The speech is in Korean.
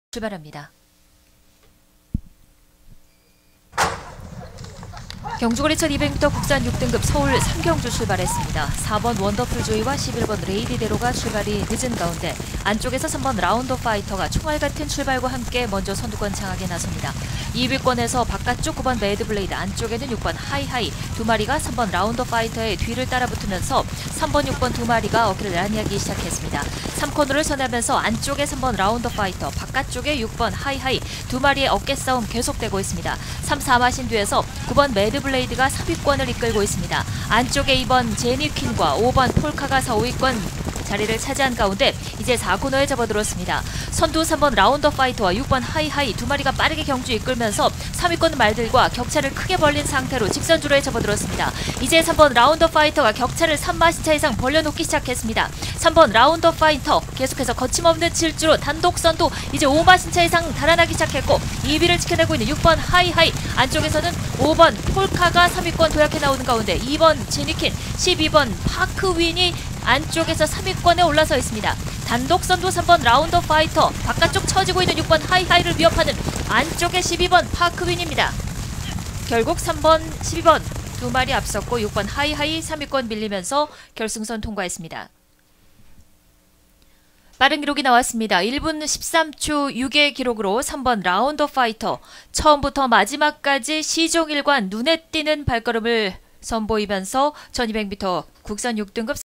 출발합니다. 경주거리 1200m 국산 6등급 서울 삼경주 출발했습니다. 4번 원더풀 조이와 11번 레이디데로가 출발이 늦은 가운데 안쪽에서 3번 라운더 파이터가 총알 같은 출발과 함께 먼저 선두권 장악에 나섭니다. 2위권에서 바깥쪽 9번 매드블레이드, 안쪽에는 6번 하이하이 두 마리가 3번 라운더 파이터의 뒤를 따라붙으면서 3번, 6번 두 마리가 어깨를 나란히하기 시작했습니다. 3코너를 선회하면서 안쪽에 3번 라운더 파이터, 바깥쪽에 6번 하이하이 두 마리의 어깨 싸움 계속되고 있습니다. 3, 4마신 뒤에서 9번 매드블레이드가 3위권을 이끌고 있습니다. 안쪽에 2번 제니퀸과 5번 폴카가 4, 5위권 자리를 차지한 가운데 이제 4코너에 접어들었습니다. 선두 3번 라운더 파이터와 6번 하이하이 두 마리가 빠르게 경주 이끌면서 3위권 말들과 격차를 크게 벌린 상태로 직선주로에 접어들었습니다. 이제 3번 라운더 파이터가 격차를 3마신차 이상 벌려놓기 시작했습니다. 3번 라운더 파이터 계속해서 거침없는 질주로 단독 선두, 이제 5마신차 이상 달아나기 시작했고 2위를 지켜내고 있는 6번 하이하이, 안쪽에서는 5번 폴카가 3위권 도약해 나오는 가운데 2번 제니킨, 12번 파크윈이 안쪽에서 3위권에 올라서 있습니다. 단독 선두 3번 라운더 파이터, 바깥쪽 처지고 있는 6번 하이하이를 위협하는 안쪽에 12번 파크윈입니다. 결국 3번, 12번 두 마리 앞섰고 6번 하이하이 3위권 밀리면서 결승선 통과했습니다. 빠른 기록이 나왔습니다. 1분 13초 6의 기록으로 3번 라운더 파이터 처음부터 마지막까지 시종일관 눈에 띄는 발걸음을 선보이면서 1200m 국산 6등급